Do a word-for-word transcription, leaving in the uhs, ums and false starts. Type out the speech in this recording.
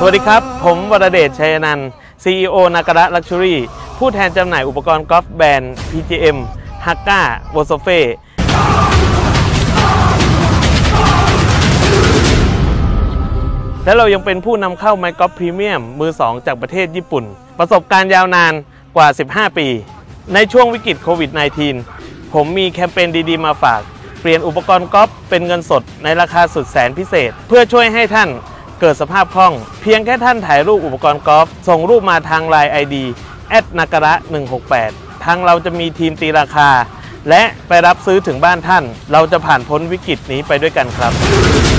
วัสดีครับผมวรเดช ชัยนันท์ ซี อี โอ นาการะ ลักชัวรี่ ผู้แทนจำหน่ายอุปกรณ์กอล์ฟแบรนด์ พี จี เอ็ม ฮักก้า โวโซเฟ่และเรายังเป็นผู้นำเข้าไม้กอล์ฟพรีเมียมมือสองจากประเทศญี่ปุ่นประสบการณ์ยาวนานกว่าสิบห้าปีในช่วงวิกฤตโควิด สิบเก้า ผมมีแคมเปญดีๆมาฝากเปลี่ยนอุปกรณ์กอล์ฟเป็นเงินสดในราคาสุดแสนพิเศษเพื่อช่วยให้ท่านเกิดสภาพคล่องเพียงแค่ท่านถ่ายรูปอุปกรณ์กอล์ฟส่งรูปมาทาง ไลน์ ไอ ดี แอท นาการะ หนึ่งหกแปด ทางเราจะมีทีมตีราคาและไปรับซื้อถึงบ้านท่านเราจะผ่านพ้นวิกฤตนี้ไปด้วยกันครับ